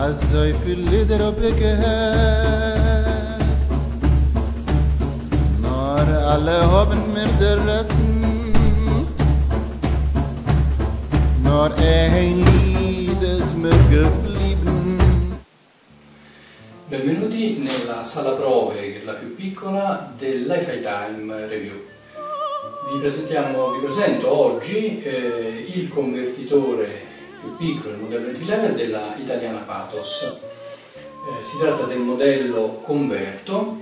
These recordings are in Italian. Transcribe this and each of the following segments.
عالزاي في اللي دربكها نار عليها بنمرد الرسم نار اهيد اسمك قبلي. Benvenuti nella sala prove, che è la più piccola, dell'Hi-Fi Time Review. Vi presento oggi il convertitore più piccolo, il modello entry level della italiana Pathos. Si tratta del modello Converto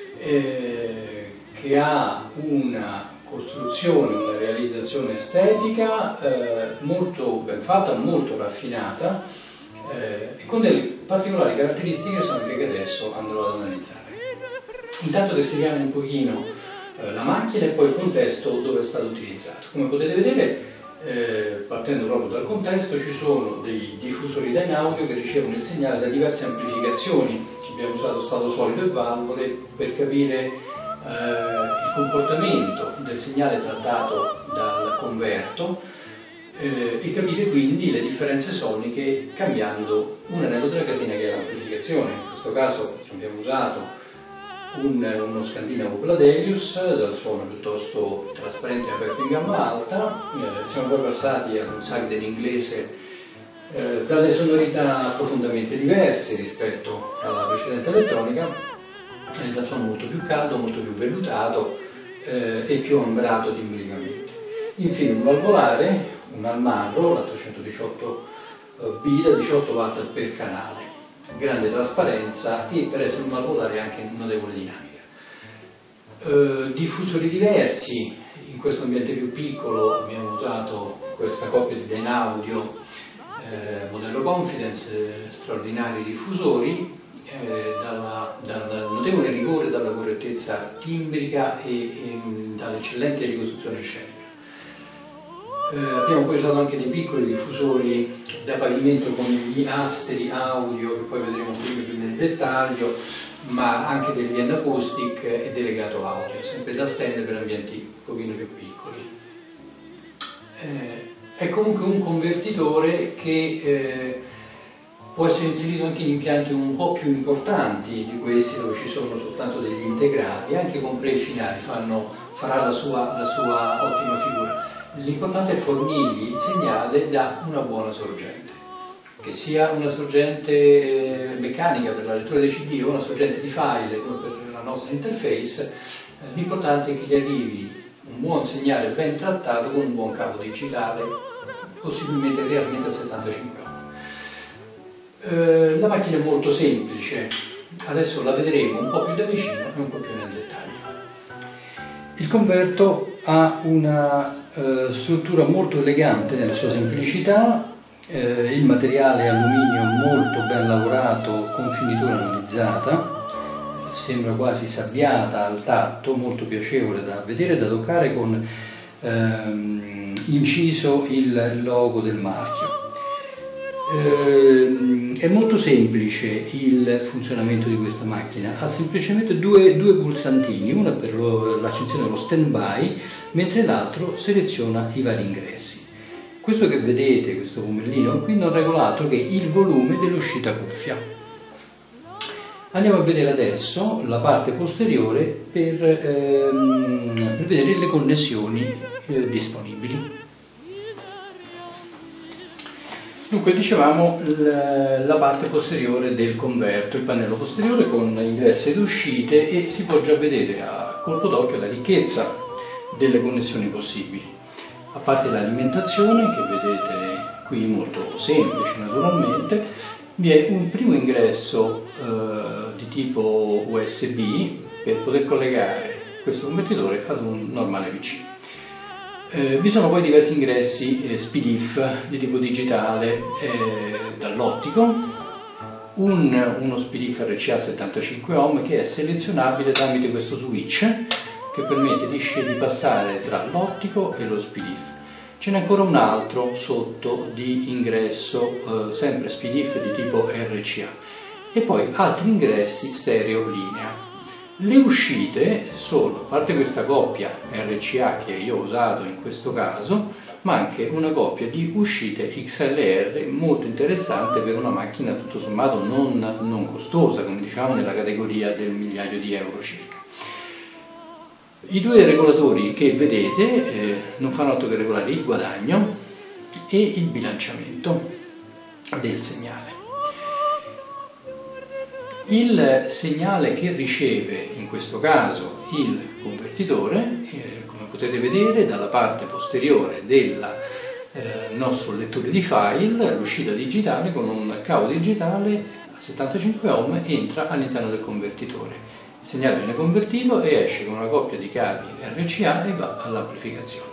che ha una costruzione, una realizzazione estetica molto ben fatta, molto raffinata e con delle particolari caratteristiche sempre che adesso andrò ad analizzare. Intanto descriviamo un pochino la macchina e poi il contesto dove è stato utilizzato. Come potete vedere, partendo proprio dal contesto, ci sono dei diffusori da in audio che ricevono il segnale da diverse amplificazioni. Abbiamo usato stato solido e valvole per capire il comportamento del segnale trattato dal converto e capire quindi le differenze soniche cambiando un anello della catena che è l'amplificazione. In questo caso abbiamo usato uno scandinavo Bladelius dal suono piuttosto trasparente e aperto in gamma alta. Siamo poi passati ad un Sagden inglese dalle sonorità profondamente diverse rispetto alla precedente elettronica, dal suono molto più caldo, molto più vellutato e più ambrato timbricamente. Infine un valvolare, un Almarro, la 318B da 18 watt per canale, grande trasparenza e per essere un valvolare anche notevole dinamica. Diffusori diversi, in questo ambiente più piccolo abbiamo usato questa coppia di Dyn Audio modello Confidence, straordinari diffusori dal notevole rigore, dalla correttezza timbrica e dall'eccellente ricostruzione scenica. Abbiamo poi usato anche dei piccoli diffusori da pavimento con gli asteri audio che poi vedremo più nel dettaglio, ma anche degli N-Acoustic e delegato audio, sempre da stand per ambienti un pochino più piccoli. È comunque un convertitore che può essere inserito anche in impianti un po' più importanti di questi, dove ci sono soltanto degli integrati, anche con prefinali farà la sua ottima figura. L'importante è fornirgli il segnale da una buona sorgente, che sia una sorgente meccanica per la lettura dei CD o una sorgente di file come per la nostra interface. L'importante è che gli arrivi un buon segnale ben trattato con un buon cavo digitale, possibilmente realmente a 75 ohm. La macchina è molto semplice, adesso la vedremo un po' più da vicino e un po' più nel dettaglio. Il converto ha una struttura molto elegante nella sua semplicità, il materiale è alluminio molto ben lavorato con finitura analizzata, sembra quasi sabbiata al tatto, molto piacevole da vedere e da toccare, con inciso il logo del marchio. È molto semplice il funzionamento di questa macchina, ha semplicemente due pulsantini, uno per l'accensione dello stand-by, mentre l'altro seleziona i vari ingressi. Questo che vedete, questo pomellino qui, non regola altro che il volume dell'uscita cuffia. Andiamo a vedere adesso la parte posteriore per vedere le connessioni disponibili. Dunque, dicevamo la parte posteriore del converto, il pannello posteriore con ingressi ed uscite, e si può già vedere a colpo d'occhio la ricchezza delle connessioni possibili. A parte l'alimentazione, che vedete qui molto semplice naturalmente, vi è un primo ingresso di tipo USB per poter collegare questo convertitore ad un normale PC. Vi sono poi diversi ingressi SPDIF di tipo digitale dall'ottico, uno SPDIF RCA 75 ohm che è selezionabile tramite questo switch che permette di passare tra l'ottico e lo SPDIF. Ce n'è ancora un altro sotto di ingresso, sempre SPDIF di tipo RCA, e poi altri ingressi stereo linea. Le uscite sono, a parte questa coppia RCA che io ho usato in questo caso, ma anche una coppia di uscite XLR molto interessante per una macchina tutto sommato non costosa, come diciamo nella categoria del migliaio di euro circa. I due regolatori che vedete non fanno altro che regolare il guadagno e il bilanciamento del segnale. Il segnale che riceve in questo caso il convertitore, come potete vedere dalla parte posteriore del nostro lettore di file, l'uscita digitale con un cavo digitale a 75 ohm entra all'interno del convertitore. Il segnale viene convertito e esce con una coppia di cavi RCA e va all'amplificazione.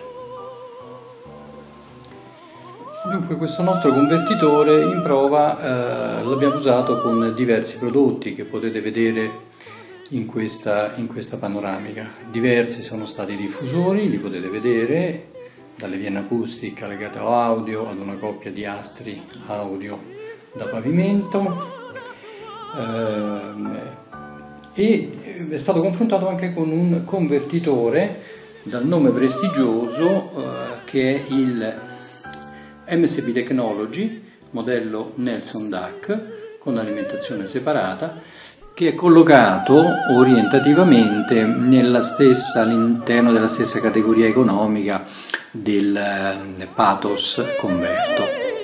Dunque questo nostro convertitore in prova l'abbiamo usato con diversi prodotti che potete vedere in questa panoramica. Diversi sono stati i diffusori, li potete vedere, dalle Vienna Acoustic legate audio ad una coppia di astri audio da pavimento, e è stato confrontato anche con un convertitore dal nome prestigioso che è il MSP Technology, modello Nelson DAC, con alimentazione separata, che è collocato orientativamente all'interno della stessa categoria economica del Pathos Converto.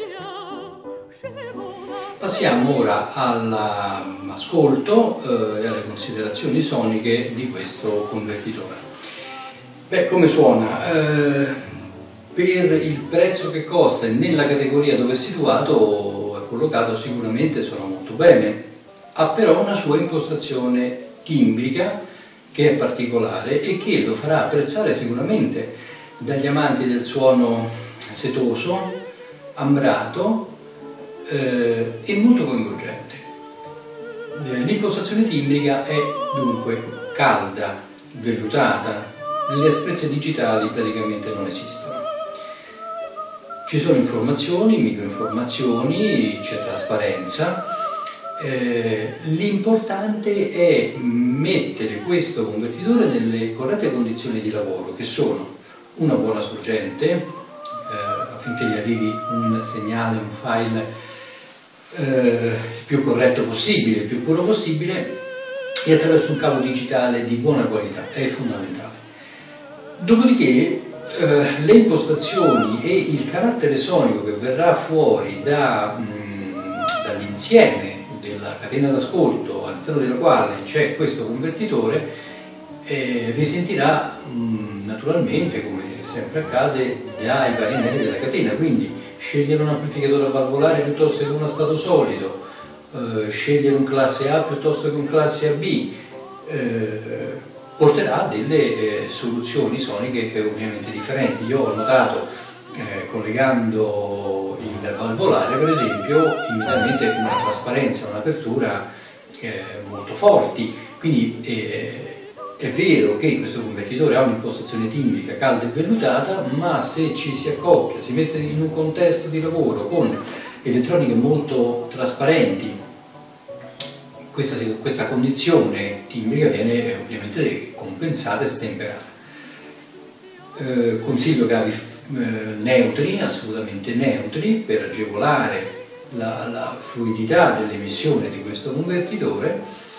Passiamo ora all'ascolto e alle considerazioni soniche di questo convertitore. Beh, come suona? Per il prezzo che costa e nella categoria dove è situato, è collocato, sicuramente suona molto bene. Ha però una sua impostazione timbrica che è particolare e che lo farà apprezzare sicuramente dagli amanti del suono setoso, ambrato e molto coinvolgente. L'impostazione timbrica è dunque calda, vellutata, le asprezze digitali praticamente non esistono. Ci sono informazioni, microinformazioni, c'è trasparenza. L'importante è mettere questo convertitore nelle corrette condizioni di lavoro, che sono una buona sorgente, affinché gli arrivi un segnale, un file il più corretto possibile, il più puro possibile, e attraverso un cavo digitale di buona qualità, è fondamentale. Dopodiché le impostazioni e il carattere sonico che verrà fuori dall'insieme della catena d'ascolto all'interno della quale c'è questo convertitore risentirà naturalmente, come sempre accade, dai vari anelli della catena. Quindi scegliere un amplificatore a valvolare piuttosto che uno a stato solido, scegliere un classe A piuttosto che un classe AB, porterà delle soluzioni soniche ovviamente differenti. Io ho notato, collegando il valvolare per esempio, immediatamente una trasparenza, un'apertura molto forti, quindi è vero che questo convertitore ha un'impostazione timbrica calda e vellutata, ma se ci si accoppia, si mette in un contesto di lavoro con elettroniche molto trasparenti, questa condizione timbrica viene ovviamente compensata e stemperata. Consiglio cavi neutri, assolutamente neutri, per agevolare la fluidità dell'emissione di questo convertitore,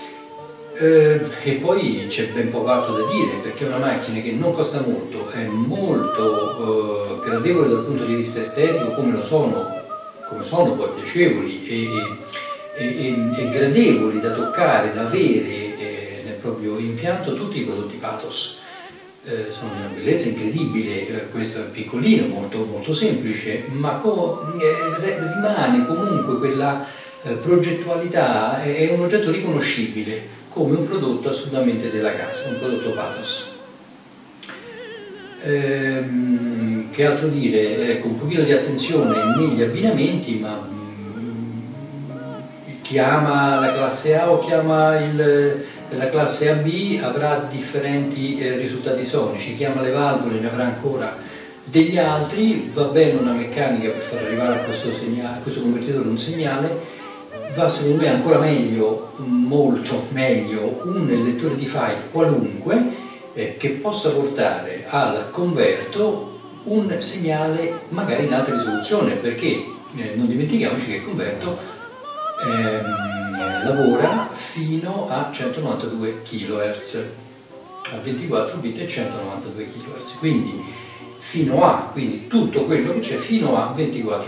e poi c'è ben poco altro da dire, perché è una macchina che non costa molto, è molto gradevole dal punto di vista estetico, come sono poi piacevoli e gradevoli da toccare, da avere nel proprio impianto tutti i prodotti Pathos. Sono di una bellezza incredibile. Questo è piccolino, molto, molto semplice, ma rimane comunque quella progettualità, è un oggetto riconoscibile come un prodotto assolutamente della casa, un prodotto Pathos. Che altro dire? Con un pochino di attenzione negli abbinamenti, ma chi ama la classe A o chi ama la classe AB avrà differenti risultati sonici, chi ama le valvole ne avrà ancora degli altri. Va bene una meccanica per far arrivare a questo convertitore un segnale, va secondo me ancora meglio, molto meglio, un lettore di file qualunque che possa portare al converto un segnale magari in alta risoluzione, perché non dimentichiamoci che il converto lavora fino a 192 kHz, a 24 bit e 192 kHz, quindi quindi tutto quello che c'è fino a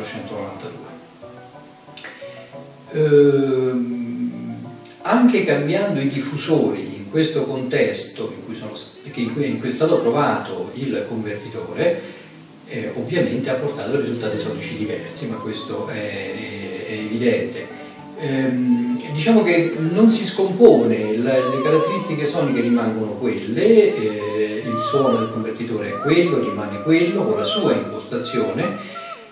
24-192. Anche cambiando i diffusori in questo contesto in cui è stato approvato il convertitore, ovviamente ha portato a risultati sonici diversi, ma questo è evidente. Diciamo che non si scompone, le caratteristiche soniche rimangono quelle, il suono del convertitore è quello, rimane quello con la sua impostazione.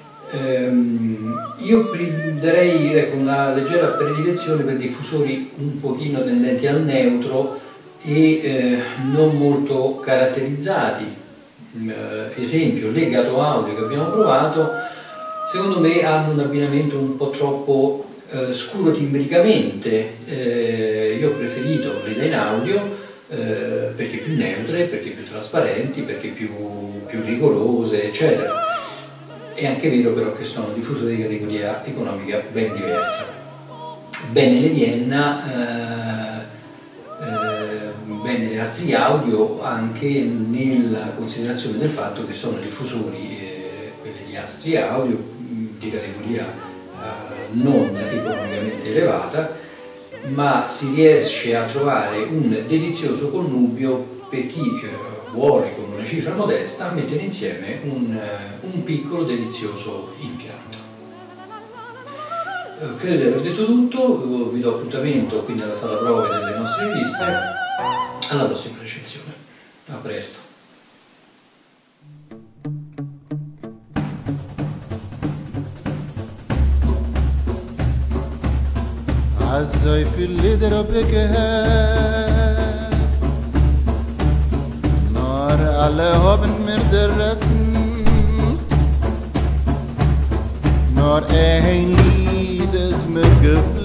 Io darei una leggera predilezione per diffusori un pochino tendenti al neutro e non molto caratterizzati. Esempio, le Gato Audio che abbiamo provato, secondo me hanno un abbinamento un po' troppo scuro timbricamente. Io ho preferito le Dynaudio perché più neutre, perché più trasparenti, perché più rigorose, eccetera. È anche vero però che sono diffusori di categoria economica ben diversa. Bene le Vienna, bene le Astri Audio, anche nella considerazione del fatto che sono diffusori, quelli di Astri Audio, di categoria non economicamente elevata, ma si riesce a trovare un delizioso connubio per chi vuole con una cifra modesta mettere insieme un piccolo delizioso impianto. Credo di aver detto tutto, vi do appuntamento qui nella sala prove delle nostre riviste, alla prossima recensione. A presto. عزاي في اللي دربك نار على بن مرد الرسم نار عيني اسمك